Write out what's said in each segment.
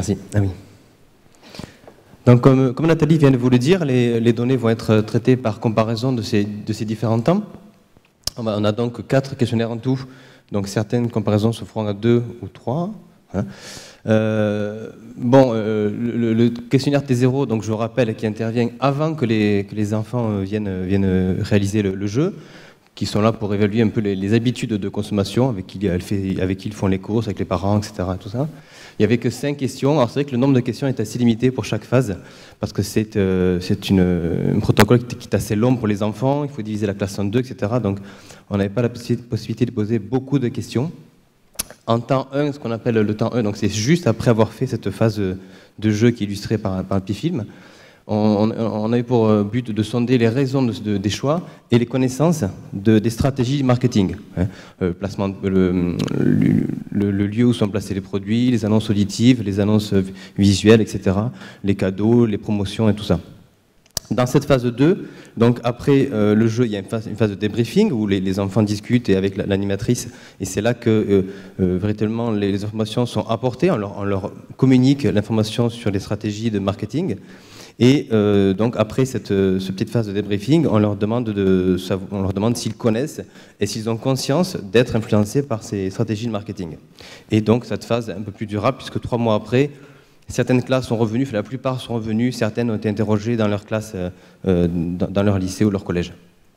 Merci. Ah oui. Donc, comme Nathalie vient de vous le dire, les données vont être traitées par comparaison de ces différents temps. On a donc 4 questionnaires en tout. Donc, certaines comparaisons se feront à 2 ou 3. Hein. Le questionnaire T0, donc je vous rappelle, qui intervient avant que les enfants viennent réaliser le jeu, qui sont là pour évaluer un peu les habitudes de consommation, avec qui ils font les courses, avec les parents, etc. Tout ça. Il n'y avait que 5 questions. Alors c'est vrai que le nombre de questions est assez limité pour chaque phase, parce que c'est un protocole qui est assez long pour les enfants, il faut diviser la classe en 2, etc. Donc on n'avait pas la possibilité de poser beaucoup de questions. En temps 1, ce qu'on appelle le temps 1, donc c'est juste après avoir fait cette phase de jeu qui est illustrée par un petit film, on a eu pour but de sonder les raisons des choix et les connaissances des stratégies marketing. Placement, le lieu où sont placés les produits, les annonces auditives, les annonces visuelles, etc., les cadeaux, les promotions et tout ça. Dans cette phase 2, donc après le jeu, il y a une phase de débriefing où les enfants discutent avec l'animatrice, et c'est là que véritablement les informations sont apportées, on leur communique l'information sur les stratégies de marketing. Et donc après cette petite phase de débriefing, on leur demande s'ils connaissent et s'ils ont conscience d'être influencés par ces stratégies de marketing. Et donc cette phase est un peu plus durable, puisque 3 mois après, certaines classes sont revenues, la plupart sont revenues, certaines ont été interrogées dans leur classe, dans leur lycée ou leur collège.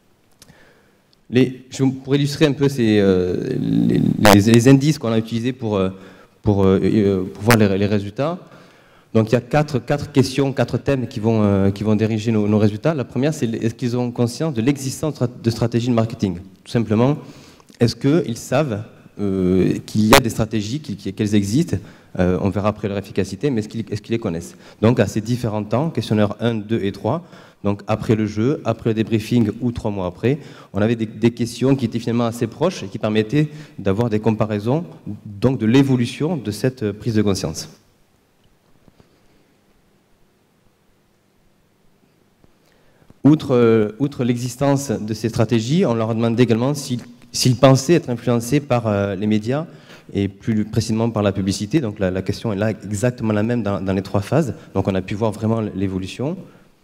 Pour illustrer un peu les indices qu'on a utilisés pour voir les résultats, donc il y a 4 questions, 4 thèmes qui vont diriger nos résultats. La première, c'est est-ce qu'ils ont conscience de l'existence de stratégies de marketing? Tout simplement, est-ce qu'ils savent qu'il y a des stratégies, qu'elles existent? On verra après leur efficacité, mais est-ce qu'ils les connaissent? Donc à ces différents temps, questionnaire 1, 2 et 3, donc après le jeu, après le débriefing ou 3 mois après, on avait des questions qui étaient finalement assez proches et qui permettaient d'avoir des comparaisons, donc de l'évolution de cette prise de conscience. Outre l'existence de ces stratégies, on leur a demandé également s'ils pensaient être influencés par les médias et plus précisément par la publicité. Donc la question est là exactement la même dans les 3 phases. Donc on a pu voir vraiment l'évolution.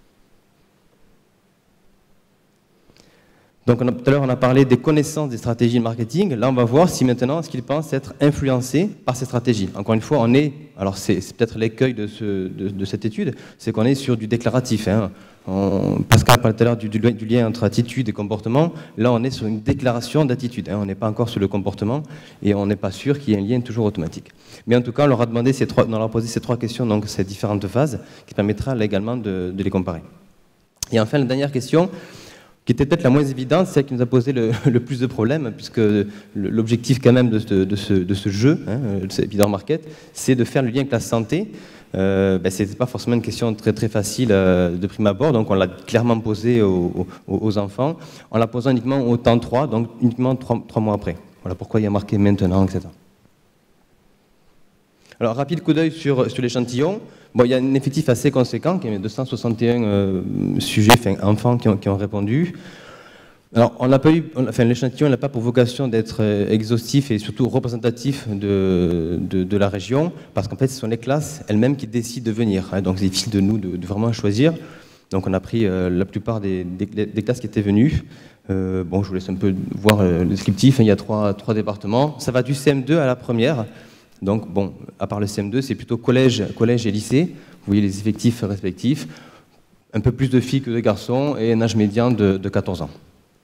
Donc tout à l'heure, on a parlé des connaissances des stratégies de marketing. Là, on va voir si maintenant, est-ce qu'ils pensent être influencés par ces stratégies. Encore une fois, alors c'est peut-être l'écueil de cette étude, c'est qu'on est sur du déclaratif. Hein. Pascal parlait tout à l'heure du lien entre attitude et comportement. Là, on est sur une déclaration d'attitude. Hein. On n'est pas encore sur le comportement et on n'est pas sûr qu'il y ait un lien toujours automatique. Mais en tout cas, on leur a posé ces 3 questions, donc ces différentes phases, qui permettra là également de les comparer. Et enfin, la dernière question, qui était peut-être la moins évidente, celle qui nous a posé le plus de problèmes, puisque l'objectif quand même de ce jeu, hein, de cette Vidor Market, c'est de faire le lien avec la santé. Ce n'était pas forcément une question très, très facile de prime abord, donc on l'a clairement posée aux enfants, en la posant uniquement au temps 3, donc uniquement 3 mois après. Voilà pourquoi il y a marqué maintenant, etc. Alors, rapide coup d'œil sur l'échantillon. Bon, il y a un effectif assez conséquent, il y a 261 sujets, enfants qui ont répondu. Alors, l'échantillon n'a pas pour vocation d'être exhaustif et surtout représentatif de la région, parce qu'en fait, ce sont les classes elles-mêmes qui décident de venir. Hein, donc, c'est difficile de nous de vraiment choisir. Donc, on a pris la plupart des classes qui étaient venues. Je vous laisse un peu voir le descriptif. Il y a trois départements. Ça va du CM2 à la première. Donc, à part le CM2, c'est plutôt collège et lycée. Vous voyez les effectifs respectifs. Un peu plus de filles que de garçons et un âge médian de 14 ans.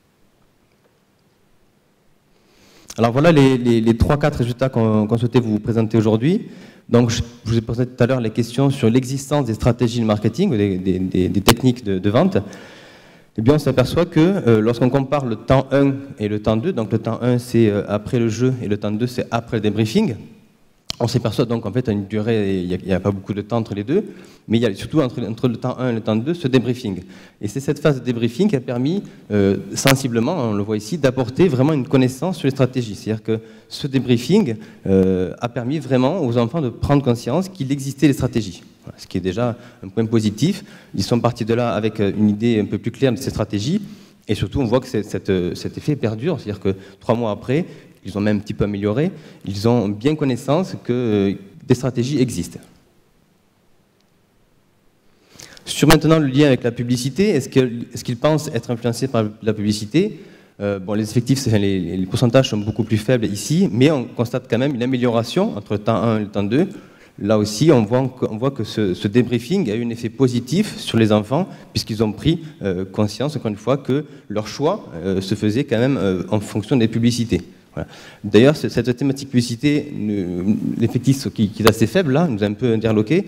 Alors voilà les 3-4 résultats qu'on souhaitait vous présenter aujourd'hui. Donc, je vous ai présenté tout à l'heure les questions sur l'existence des stratégies de marketing, des techniques de vente. Eh bien, on s'aperçoit que lorsqu'on compare le temps 1 et le temps 2, donc le temps 1 c'est après le jeu et le temps 2 c'est après le débriefing, on s'aperçoit donc qu'en fait, à une durée, il n'y a pas beaucoup de temps entre les deux, mais il y a surtout entre le temps 1 et le temps 2 ce débriefing. Et c'est cette phase de débriefing qui a permis, sensiblement, on le voit ici, d'apporter vraiment une connaissance sur les stratégies. C'est-à-dire que ce débriefing a permis vraiment aux enfants de prendre conscience qu'il existait des stratégies. Voilà, ce qui est déjà un point positif. Ils sont partis de là avec une idée un peu plus claire de ces stratégies. Et surtout, on voit que cet effet perdure. C'est-à-dire que 3 mois après, ils ont même un petit peu amélioré, ils ont bien connaissance que des stratégies existent. Sur maintenant le lien avec la publicité, est-ce qu'ils pensent être influencés par la publicité? Bon, les effectifs, les pourcentages sont beaucoup plus faibles ici, mais on constate quand même une amélioration entre le temps 1 et le temps 2. Là aussi, on voit que ce débriefing a eu un effet positif sur les enfants, puisqu'ils ont pris conscience, encore une fois, que leur choix se faisait quand même en fonction des publicités. Voilà. D'ailleurs, cette thématique publicité, l'effectif qui est assez faible, là, nous a un peu interloqué.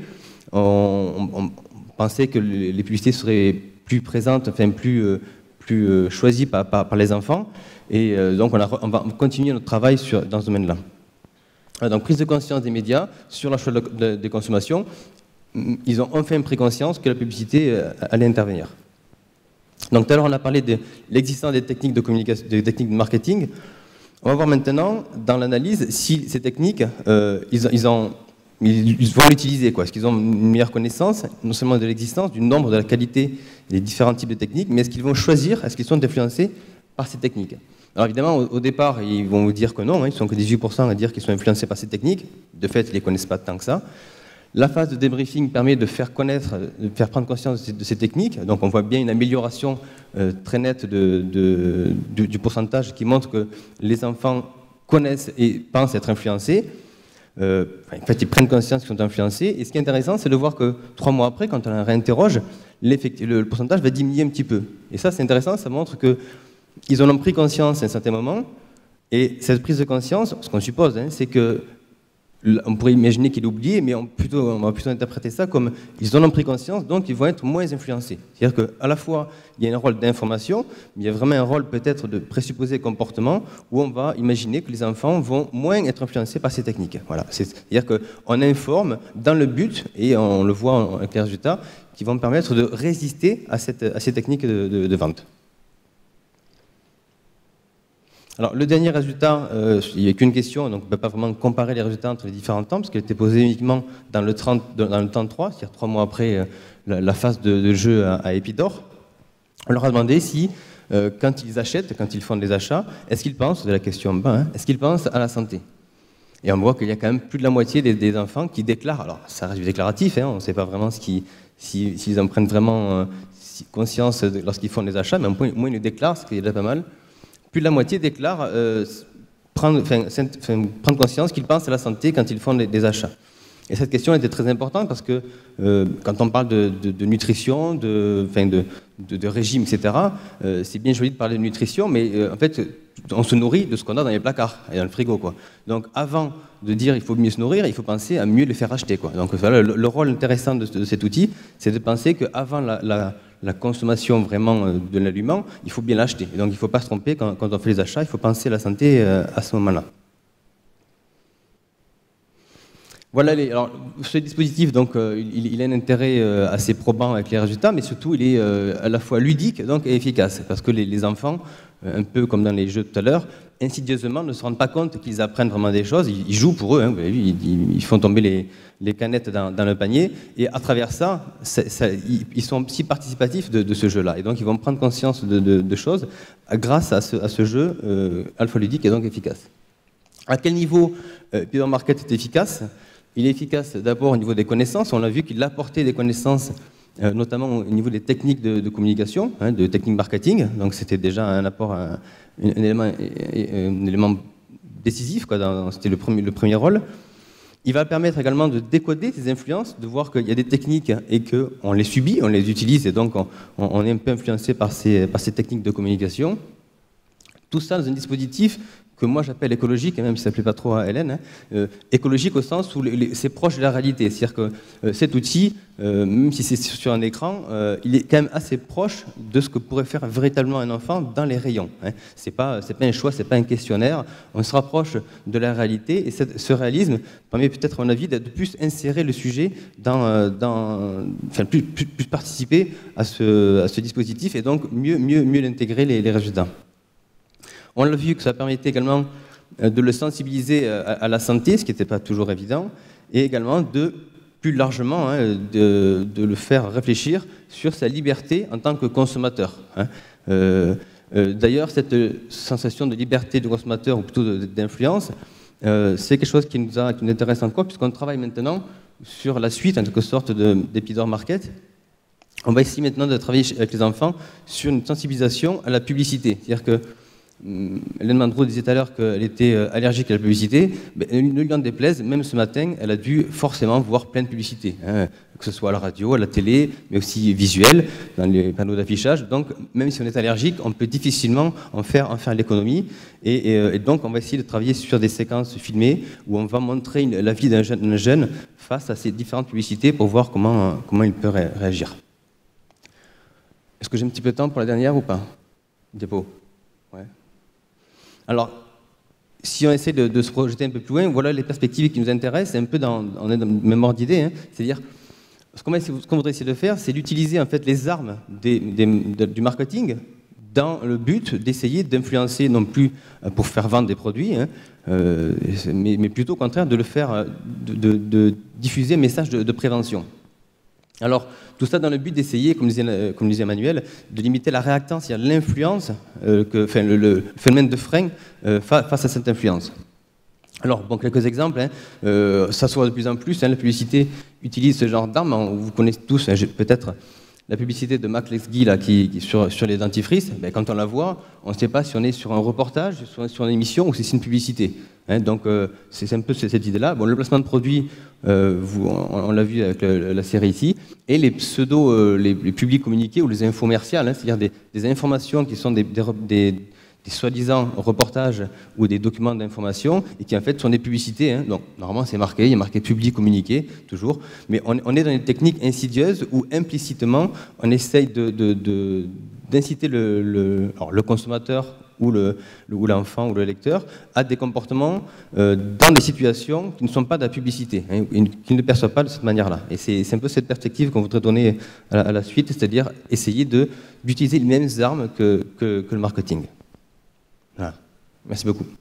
On pensait que les publicités seraient plus présentes, enfin plus choisies par les enfants. Et donc on va continuer notre travail dans ce domaine-là. Donc prise de conscience des médias sur la choix des consommations. Ils ont enfin pris conscience que la publicité allait intervenir. Donc tout à l'heure on a parlé de l'existence des techniques de communication, des techniques de marketing. On va voir maintenant dans l'analyse si ces techniques, ils vont l'utiliser, quoi. Est-ce qu'ils ont une meilleure connaissance, non seulement de l'existence, du nombre, de la qualité des différents types de techniques, mais est-ce qu'ils vont choisir, est-ce qu'ils sont influencés par ces techniques? Alors évidemment, au départ, ils vont vous dire que non, hein, ils ne sont que 18% à dire qu'ils sont influencés par ces techniques. De fait, ils ne les connaissent pas tant que ça. La phase de débriefing permet de faire connaître, de faire prendre conscience de ces techniques. Donc on voit bien une amélioration très nette du pourcentage qui montre que les enfants connaissent et pensent être influencés. En fait, ils prennent conscience qu'ils sont influencés. Et ce qui est intéressant, c'est de voir que 3 mois après, quand on les réinterroge, le pourcentage va diminuer un petit peu. Et ça, c'est intéressant, ça montre qu'ils en ont pris conscience à un certain moment. Et cette prise de conscience, ce qu'on suppose, hein, c'est que on pourrait imaginer qu'ils l'oublient, mais on va plutôt interpréter ça comme ils en ont pris conscience, donc ils vont être moins influencés. C'est-à-dire qu'à la fois, il y a un rôle d'information, mais il y a vraiment un rôle peut-être de présupposé comportement, où on va imaginer que les enfants vont moins être influencés par ces techniques. Voilà. C'est-à-dire qu'on informe dans le but, et on le voit avec les résultats, qui vont permettre de résister à ces techniques de vente. Alors, le dernier résultat, il n'y a qu'une question, donc on ne peut pas vraiment comparer les résultats entre les différents temps, parce qu'elle était posée uniquement dans le temps 3, c'est-à-dire 3 mois après la phase de jeu à Épidore. On leur a demandé si, quand ils achètent, quand ils font des achats, est-ce qu'ils pensent, c'est la question en bas, hein, est-ce qu'ils pensent à la santé? Et on voit qu'il y a quand même plus de la moitié des enfants qui déclarent, alors ça reste du déclaratif, hein, on ne sait pas vraiment s'ils en prennent vraiment conscience lorsqu'ils font des achats, mais au moins ils le déclarent, ce qui est déjà pas mal. Plus de la moitié déclarent prendre conscience qu'ils pensent à la santé quand ils font des achats. Et cette question était très importante parce que quand on parle de nutrition, de régime, etc., c'est bien joli de parler de nutrition, mais en fait, on se nourrit de ce qu'on a dans les placards et dans le frigo, quoi. Donc avant de dire il faut mieux se nourrir, il faut penser à mieux les faire acheter, quoi. Donc voilà, le rôle intéressant de cet outil, c'est de penser qu'avant la consommation vraiment de l'aliment, il faut bien l'acheter. Donc il ne faut pas se tromper quand on fait les achats, il faut penser à la santé à ce moment-là. Voilà, alors, ce dispositif, donc, il a un intérêt assez probant avec les résultats, mais surtout il est à la fois ludique donc, et efficace, parce que les enfants, un peu comme dans les jeux tout à l'heure, insidieusement ne se rendent pas compte qu'ils apprennent vraiment des choses, ils jouent pour eux, hein, vous avez vu, ils font tomber les canettes dans le panier, et à travers ça ils sont aussi participatifs de ce jeu-là, et donc ils vont prendre conscience de choses grâce à ce jeu alpha ludique et donc efficace. À quel niveau Épidore Market est efficace? Il est efficace d'abord au niveau des connaissances. On a vu qu'il apportait des connaissances, notamment au niveau des techniques de communication, hein, de techniques marketing. Donc c'était déjà un apport, un élément décisif, c'était le premier rôle. Il va permettre également de décoder ces influences, de voir qu'il y a des techniques et qu'on les subit, on les utilise, et donc on est un peu influencé par ces techniques de communication. Tout ça dans un dispositif que moi j'appelle écologique, même si ça ne plaît pas trop à Hélène, écologique au sens où c'est proche de la réalité. C'est-à-dire que cet outil, même si c'est sur un écran, il est quand même assez proche de ce que pourrait faire véritablement un enfant dans les rayons. Hein. C'est pas un choix, c'est pas un questionnaire. On se rapproche de la réalité et ce réalisme permet peut-être, à mon avis, de plus insérer le sujet plus participer à ce dispositif et donc mieux l'intégrer les résultats. On l'a vu que ça permettait également de le sensibiliser à la santé, ce qui n'était pas toujours évident, et également plus largement de le faire réfléchir sur sa liberté en tant que consommateur. D'ailleurs, cette sensation de liberté de consommateur, ou plutôt d'influence, c'est quelque chose qui nous intéresse encore, puisqu'on travaille maintenant sur la suite, en quelque sorte, d'Épidore Market, On va essayer maintenant de travailler avec les enfants sur une sensibilisation à la publicité. C'est-à-dire que Hélène Mandreau disait tout à l'heure qu'elle était allergique à la publicité. Ne lui en déplaise, même ce matin, elle a dû forcément voir plein de publicités, hein, que ce soit à la radio, à la télé, mais aussi visuel, dans les panneaux d'affichage. Donc, même si on est allergique, on peut difficilement en faire l'économie. Et donc, on va essayer de travailler sur des séquences filmées où on va montrer la vie d'un jeune face à ces différentes publicités pour voir comment il peut réagir. Est-ce que j'ai un petit peu de temps pour la dernière ou pas? Diapo. Ouais. Alors, si on essaie de se projeter un peu plus loin, voilà les perspectives qui nous intéressent. C'est un peu on est dans le même ordre d'idée, hein. C'est-à-dire, ce qu'on voudrait essayer de faire, c'est d'utiliser en fait les armes du marketing dans le but d'essayer d'influencer, non plus pour faire vendre des produits, hein, mais plutôt au contraire de le faire, de diffuser un message de prévention. Alors, tout ça dans le but d'essayer, comme disait Emmanuel, de limiter la réactance, c'est-à-dire l'influence, le phénomène de frein face à cette influence. Alors, bon, quelques exemples. Hein. Ça se voit de plus en plus, hein, la publicité utilise ce genre d'armes. Vous connaissez tous, hein, peut-être, la publicité de Mac Lesguy là, sur les dentifrices. Ben, quand on la voit, on ne sait pas si on est sur un reportage, sur une émission ou si c'est une publicité. Hein, donc, c'est un peu cette idée-là. Bon, le placement de produits, on l'a vu avec la série ici, et les les publics communiqués ou les infomerciales, hein, c'est-à-dire des informations qui sont des soi-disant reportages ou des documents d'information et qui en fait sont des publicités. Hein. Donc normalement c'est marqué, il y a marqué public communiqué toujours, mais on est dans des techniques insidieuses où implicitement on essaye d'inciter le consommateur ou l'enfant ou le lecteur à des comportements dans des situations qui ne sont pas de la publicité, hein, qu'ils ne perçoivent pas de cette manière-là. Et c'est un peu cette perspective qu'on voudrait donner à la suite, c'est-à-dire essayer d'utiliser les mêmes armes que le marketing. Voilà. Merci beaucoup.